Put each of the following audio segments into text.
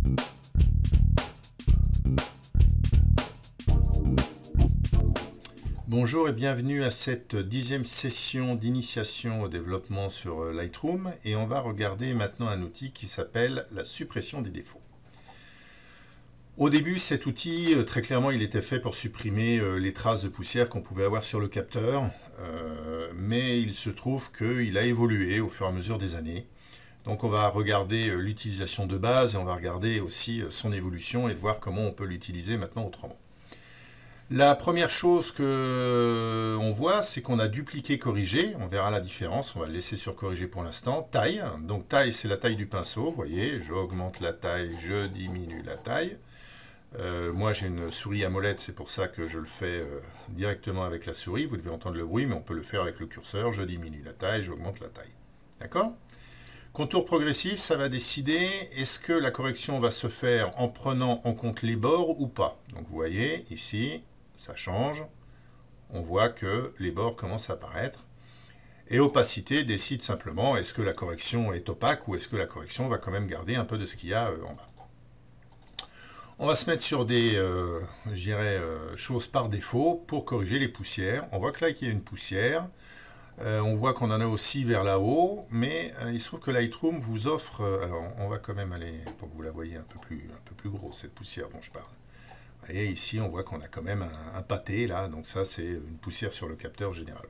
Bonjour et bienvenue à cette 10e session d'initiation au développement sur Lightroom, et on va regarder maintenant un outil qui s'appelle la suppression des défauts. Au début, cet outil, très clairement, il était fait pour supprimer les traces de poussière qu'on pouvait avoir sur le capteur, mais il se trouve qu'il a évolué au fur et à mesure des années. Donc on va regarder l'utilisation de base et on va regarder aussi son évolution et voir comment on peut l'utiliser maintenant autrement. La première chose que on voit, c'est qu'on a dupliqué, corrigé. On verra la différence. On va le laisser sur corriger pour l'instant. Taille. Donc taille, c'est la taille du pinceau. Vous voyez, j'augmente la taille, je diminue la taille. Moi, j'ai une souris à molette, c'est pour ça que je le fais directement avec la souris. Vous devez entendre le bruit, mais on peut le faire avec le curseur. Je diminue la taille, j'augmente la taille. D'accord ? Contour progressif, ça va décider est-ce que la correction va se faire en prenant en compte les bords ou pas. Donc vous voyez, ici, ça change. On voit que les bords commencent à apparaître. Et opacité décide simplement est-ce que la correction est opaque ou est-ce que la correction va quand même garder un peu de ce qu'il y a en bas. On va se mettre sur des choses par défaut pour corriger les poussières. On voit que là, il y a une poussière. On voit qu'on en a aussi vers là-haut, mais il se trouve que Lightroom vous offre... alors, on va quand même aller, pour que vous la voyez un peu plus gros, cette poussière dont je parle. Et ici, on voit qu'on a quand même un pâté, là, donc ça, c'est une poussière sur le capteur général.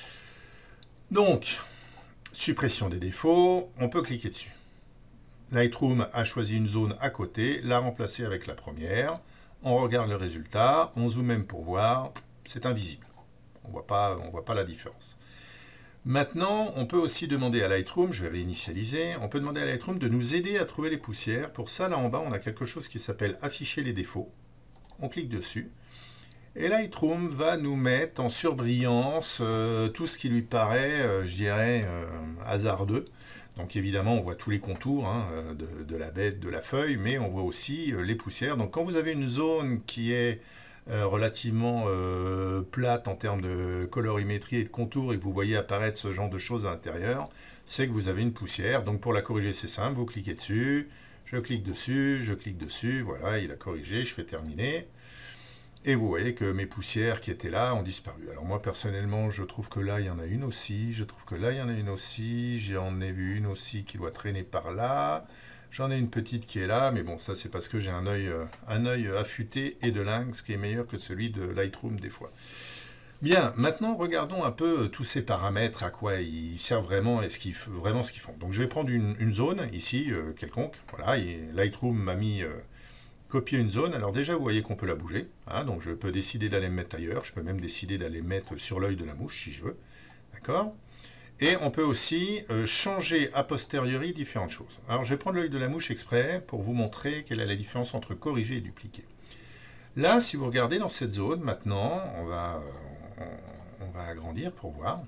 Donc, suppression des défauts, on peut cliquer dessus. Lightroom a choisi une zone à côté, l'a remplacée avec la première. On regarde le résultat, on zoome même pour voir, c'est invisible. On voit pas la différence. Maintenant, on peut aussi demander à Lightroom, je vais réinitialiser, on peut demander à Lightroom de nous aider à trouver les poussières. Pour ça, là en bas, on a quelque chose qui s'appelle afficher les défauts. On clique dessus. Et Lightroom va nous mettre en surbrillance tout ce qui lui paraît, je dirais, hasardeux. Donc évidemment, on voit tous les contours de la bête, de la feuille, mais on voit aussi les poussières. Donc quand vous avez une zone qui est relativement plate en termes de colorimétrie et de contours et que vous voyez apparaître ce genre de choses à l'intérieur, c'est que vous avez une poussière. Donc pour la corriger, c'est simple, vous cliquez dessus, je clique dessus, voilà, il a corrigé, je fais terminer. Et vous voyez que mes poussières qui étaient là ont disparu. Alors moi personnellement, je trouve que là, il y en a une aussi, j'en ai vu une aussi qui doit traîner par là. J'en ai une petite qui est là, mais bon, ça c'est parce que j'ai un œil affûté et de lynx qui est meilleur que celui de Lightroom des fois. Bien, maintenant regardons un peu tous ces paramètres, à quoi ils servent vraiment et vraiment ce qu'ils font. Donc je vais prendre une zone ici, quelconque. Voilà, et Lightroom m'a mis copier une zone. Alors déjà, vous voyez qu'on peut la bouger. Donc je peux décider d'aller me mettre ailleurs. Je peux même décider d'aller mettre sur l'œil de la mouche si je veux. D'accord ? Et on peut aussi changer a posteriori différentes choses. Alors je vais prendre l'œil de la mouche exprès pour vous montrer quelle est la différence entre corriger et dupliquer. Là, si vous regardez dans cette zone, maintenant, on va agrandir pour voir.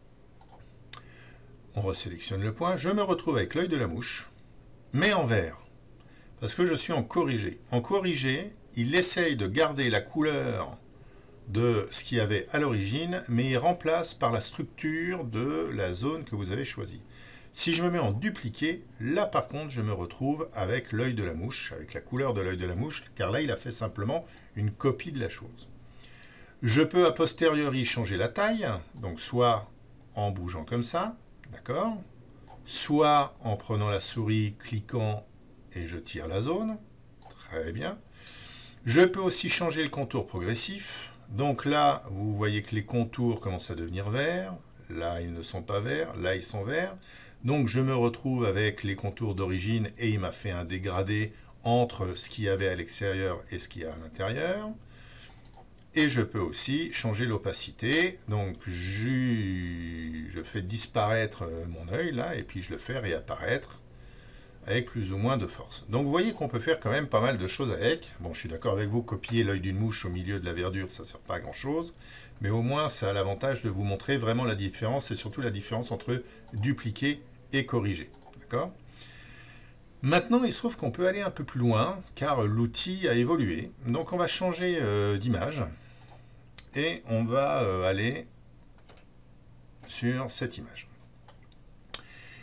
On resélectionne le point. Je me retrouve avec l'œil de la mouche, mais en vert. Parce que je suis en corrigé. En corrigé, il essaye de garder la couleur de ce qu'il y avait à l'origine, mais il remplace par la structure de la zone que vous avez choisie. Si je me mets en dupliqué, là par contre, je me retrouve avec l'œil de la mouche, avec la couleur de l'œil de la mouche, car là, il a fait simplement une copie de la chose. Je peux a posteriori changer la taille, donc soit en bougeant comme ça, d'accord, soit en prenant la souris, cliquant et je tire la zone. Très bien. Je peux aussi changer le contour progressif. Donc là, vous voyez que les contours commencent à devenir verts. Là, ils ne sont pas verts. Là, ils sont verts. Donc, je me retrouve avec les contours d'origine et il m'a fait un dégradé entre ce qu'il y avait à l'extérieur et ce qu'il y a à l'intérieur. Et je peux aussi changer l'opacité. Donc, je fais disparaître mon œil là et puis je le fais réapparaître avec plus ou moins de force. Donc vous voyez qu'on peut faire quand même pas mal de choses avec. Bon, je suis d'accord avec vous, copier l'œil d'une mouche au milieu de la verdure, ça ne sert pas à grand chose, mais au moins ça a l'avantage de vous montrer vraiment la différence, et surtout la différence entre dupliquer et corriger. D'accord ? Maintenant, il se trouve qu'on peut aller un peu plus loin, car l'outil a évolué. Donc on va changer d'image, et on va aller sur cette image.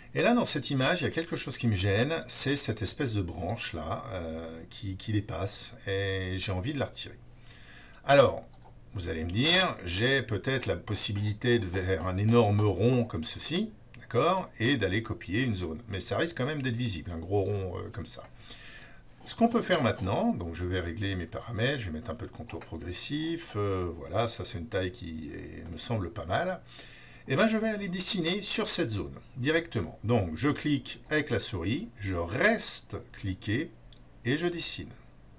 Et là, dans cette image, il y a quelque chose qui me gêne, c'est cette espèce de branche là qui dépasse et j'ai envie de la retirer. Alors, vous allez me dire, j'ai peut-être la possibilité de faire un énorme rond comme ceci, d'accord, et d'aller copier une zone. Mais ça risque quand même d'être visible, un gros rond comme ça. Ce qu'on peut faire maintenant, donc je vais régler mes paramètres, je vais mettre un peu de contour progressif, voilà, ça c'est une taille qui me semble pas mal. Et bien je vais aller dessiner sur cette zone directement. Donc je clique avec la souris, je reste cliqué et je dessine.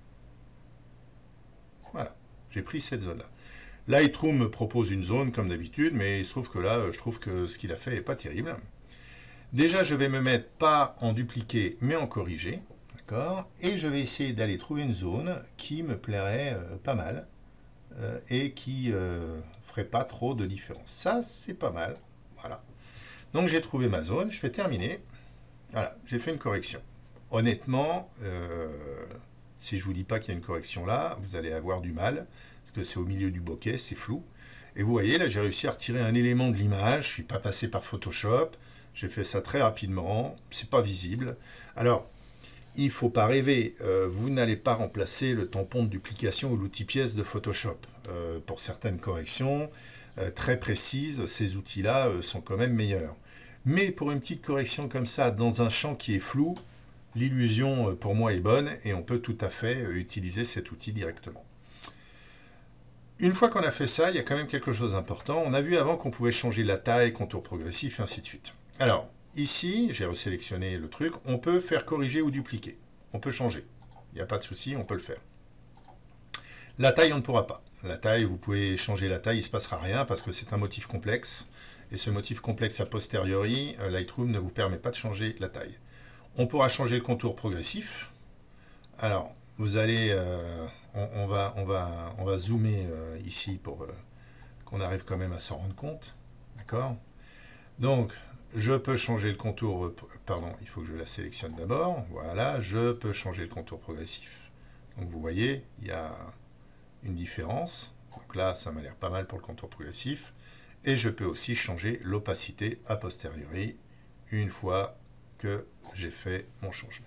Voilà, j'ai pris cette zone-là. Lightroom me propose une zone comme d'habitude, mais il se trouve que là, je trouve que ce qu'il a fait n'est pas terrible. Déjà, je vais me mettre pas en dupliqué, mais en corrigé. D'accord ? Et je vais essayer d'aller trouver une zone qui me plairait pas mal et qui ferait pas trop de différence. Ça, c'est pas mal. Voilà. Donc, j'ai trouvé ma zone. Je vais terminer. Voilà, j'ai fait une correction. Honnêtement, si je vous dis pas qu'il y a une correction là, vous allez avoir du mal, parce que c'est au milieu du bokeh, c'est flou. Et vous voyez, là, j'ai réussi à retirer un élément de l'image. Je suis pas passé par Photoshop. J'ai fait ça très rapidement. C'est pas visible. Alors, il ne faut pas rêver, vous n'allez pas remplacer le tampon de duplication ou l'outil pièce de Photoshop. Pour certaines corrections très précises, ces outils-là sont quand même meilleurs. Mais pour une petite correction comme ça, dans un champ qui est flou, l'illusion pour moi est bonne et on peut tout à fait utiliser cet outil directement. Une fois qu'on a fait ça, il y a quand même quelque chose d'important. On a vu avant qu'on pouvait changer la taille, contour progressif, et ainsi de suite. Alors, ici, j'ai resélectionné le truc, on peut faire corriger ou dupliquer. On peut changer. Il n'y a pas de souci, on peut le faire. La taille, on ne pourra pas. La taille, vous pouvez changer la taille, il ne se passera rien parce que c'est un motif complexe. Et ce motif complexe a posteriori, Lightroom ne vous permet pas de changer la taille. On pourra changer le contour progressif. Alors, vous allez, on va zoomer ici pour qu'on arrive quand même à s'en rendre compte. D'accord ? Donc, je peux changer le contour, pardon, il faut que je la sélectionne d'abord. Voilà, je peux changer le contour progressif. Donc vous voyez, il y a une différence. Donc là, ça m'a l'air pas mal pour le contour progressif. Et je peux aussi changer l'opacité a posteriori une fois que j'ai fait mon changement.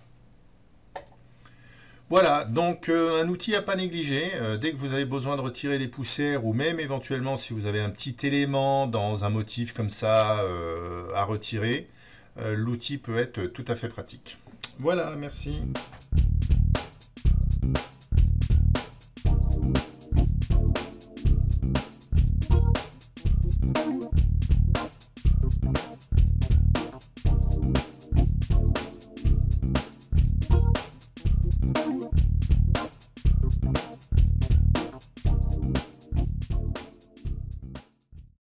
Voilà, donc un outil à pas négliger. Dès que vous avez besoin de retirer des poussières ou même éventuellement si vous avez un petit élément dans un motif comme ça à retirer, l'outil peut être tout à fait pratique. Voilà, merci.